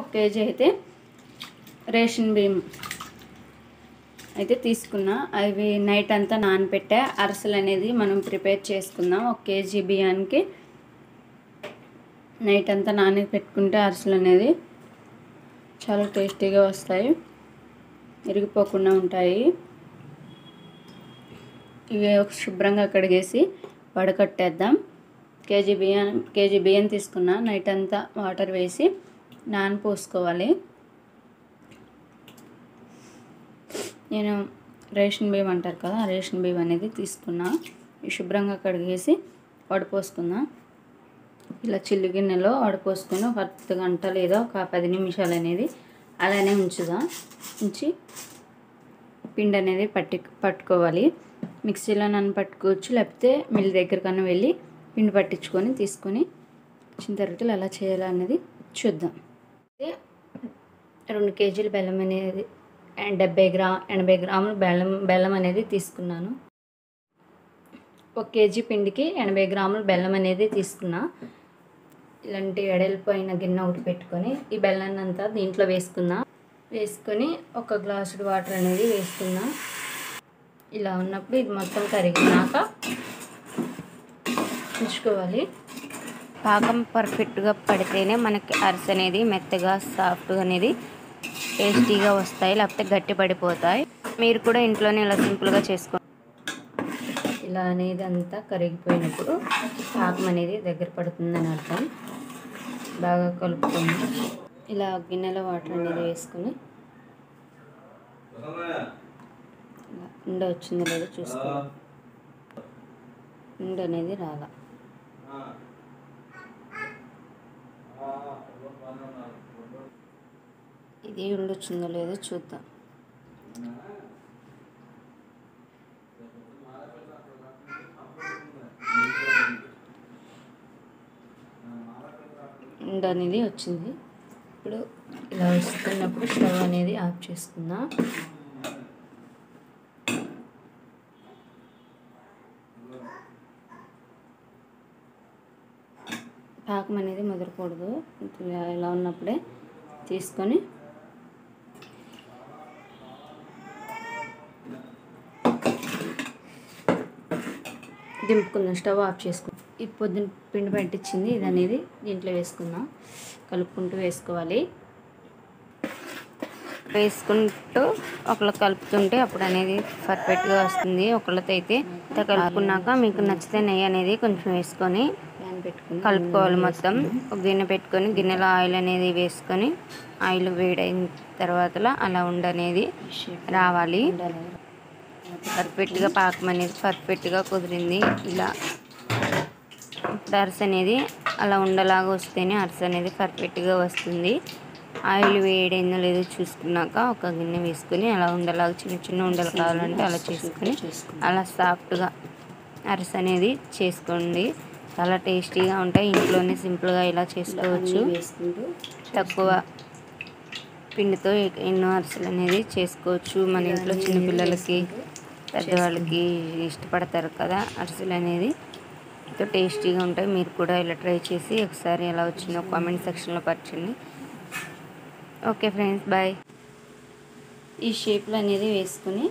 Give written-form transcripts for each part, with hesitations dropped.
KG అయితే ration బియ్యం అయితే తీసుకున్నా. అవి నైట్ అంతా నానబెట్టా. అరిసెలు అనేది మనం ప్రిపేర్ చేసుకుందాం. 1 కేజీ బియ్యానికి నైట్ అంతా నానబెట్టుకుంటే అరిసెలు అనేది చాలా టేస్టీగా వస్తాయి, విరిగిపోకుండా ఉంటాయి. ఇవి శుభ్రంగా కడిగేసి వడకట్టేద్దాం. కేజీ బియ్యం తీసుకున్నా. నైట్ అంతా వాటర్ వేసి నానపోసుకోవాలి. నేను రేషన్ బియ్యం అంటారు కదా, రేషన్ బియ్యం అనేది తీసుకున్నా. శుభ్రంగా కడిగేసి వడపోసుకున్నా. ఇలా చిల్లు గిన్నెలో వడపోసుకుని ఒక 10 గంట లేదా ఒక 10 నిమిషాలు అనేది అలానే ఉంచి పిండి అనేది పట్టుకోవాలి. మిక్సీలో నన్ను పట్టుకోవచ్చు, లేకపోతే మిల్ దగ్గరకన్నా వెళ్ళి పిండి పట్టించుకొని తీసుకొని వచ్చిన తర్వాత ఎలా చేయాలనేది చూద్దాం. 2 కేజీల బెల్లం అనేది 80 గ్రాములు బెల్లం అనేది తీసుకున్నాను. 1 కేజీ పిండికి 80 గ్రాములు బెల్లం అనేది తీసుకున్నా. ఇలాంటి వెడల్పోయిన గిన్నె ఒకటి పెట్టుకొని ఈ బెల్లాన్ని అంతా దీంట్లో వేసుకొని 1 గ్లాసుడు వాటర్ అనేది వేసుకున్నా. ఇలా ఉన్నప్పుడు ఇది మొత్తం కరిగినాక ఉంచుకోవాలి. పాకం పర్ఫెక్ట్గా పడితేనే మనకి అరిసె అనేది మెత్తగా సాఫ్ట్గా అనేది టేస్టీగా వస్తాయి, లేకపోతే గట్టి పడిపోతాయి. మీరు కూడా ఇంట్లోనే ఇలా సింపుల్గా చేసుకోండి. ఇలా అనేది అంతా కరిగిపోయినప్పుడు పాకం అనేది దగ్గర పడుతుందని అర్థం. బాగా కలుపుకొని ఇలా గిన్నెలో వాటర్ అనేది వేసుకొని ఉండ వచ్చిందో లేదో చూసుకోవాలి. ఉండ అనేది రాగా ఇది ఉండొచ్చిందో లేదో చూద్దాం. ఉండ అనేది వచ్చింది. ఇప్పుడు ఇలా వస్తున్నప్పుడు స్టవ్ అనేది ఆఫ్ చేసుకుందాం. పాకం అనేది ముదరకూడదు. ఇలా ఉన్నప్పుడే తీసుకొని దింపుకుందాం. స్టవ్ ఆఫ్ చేసుకుందాం. ఈ పొద్దున పిండి పట్టించింది ఇది అనేది దీంట్లో వేసుకుందాం. కలుపుకుంటూ వేసుకోవాలి. వేసుకుంటూ ఒకళ్ళు కలుపుతుంటే అప్పుడు అనేది పర్ఫెక్ట్గా వస్తుంది. ఒకళ్ళతో అయితే కలుపుకున్నాక మీకు నచ్చితే నెయ్యి అనేది కొంచెం వేసుకొని కలుపుకోవాలి. మొత్తం ఒక గిన్నె పెట్టుకొని గిన్నెలో ఆయిల్ అనేది వేసుకొని ఆయిల్ వేడైన తర్వాత అలా ఉండనేది రావాలి. పర్ఫెక్ట్గా పాకం అనేది పర్ఫెక్ట్గా కుదిరింది. ఇలా అరిసె అనేది అలా ఉండలాగా వస్తేనే అరిసె అనేది పర్ఫెక్ట్గా వస్తుంది. ఆయిల్ వేడైందో లేదో చూసుకున్నాక ఒక గిన్నె వేసుకొని అలా ఉండలాగా చిన్న ఉండలు కావాలంటే అలా చేసుకొని అలా సాఫ్ట్గా అరిసె అనేది చేసుకోండి. చాలా టేస్టీగా ఉంటాయి. ఇంట్లోనే సింపుల్గా ఇలా చేసుకోవచ్చు. తక్కువ పిండితో ఎన్నో అరిసెలు అనేది చేసుకోవచ్చు. మన ఇంట్లో చిన్నపిల్లలకి పెద్దవాళ్ళకి ఇష్టపడతారు కదా అరిసెలు అనేది. ఎంతో టేస్టీగా ఉంటాయి. మీరు కూడా ఇలా ట్రై చేసి ఒకసారి ఎలా వచ్చిందో కామెంట్ సెక్షన్లో పరచండి. Okay friends, bye. ఈ షేప్లో అనేది వేసుకొని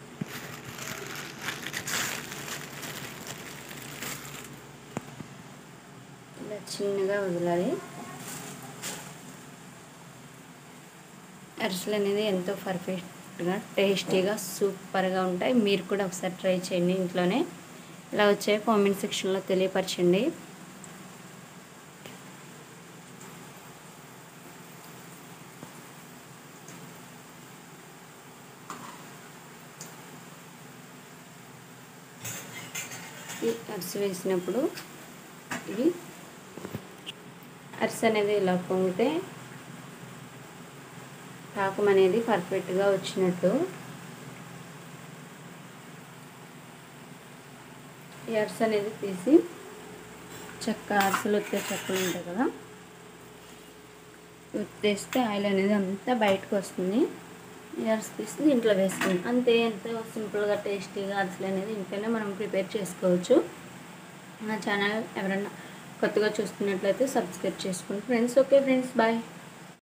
ఇలా చిన్నగా వదలాలి. అరిసెలు అనేది ఎంతో పర్ఫెక్ట్గా టేస్టీగా సూపర్గా ఉంటాయి. మీరు కూడా ఒకసారి ట్రై చేయండి ఇంట్లోనే. ఇలా వచ్చాయి కామెంట్ సెక్షన్లో తెలియపరచండి. అరిసె వేసినప్పుడు ఇది అరిసె అనేది ఇలా పొంగితే పాకం అనేది పర్ఫెక్ట్గా వచ్చినట్టు. ఈ అరిసె అనేది తీసి అరిసెలు వచ్చే చెక్కలు ఉంటాయి కదా, ఉత్తేస్తే ఆయిల్ అనేది అంతా బయటకు వస్తుంది. ఈ అరిసె తీసి ఇంట్లో వేసుకుంది. అంతే, ఎంతో సింపుల్గా టేస్టీగా అరిసెలు అనేది ఇంట్లోనే మనం ప్రిపేర్ చేసుకోవచ్చు. నా ఛానల్ ఎవరైనా కొత్తగా చూస్తున్నట్లయితే సబ్స్క్రైబ్ చేసుకోండి ఫ్రెండ్స్. Okay friends, bye.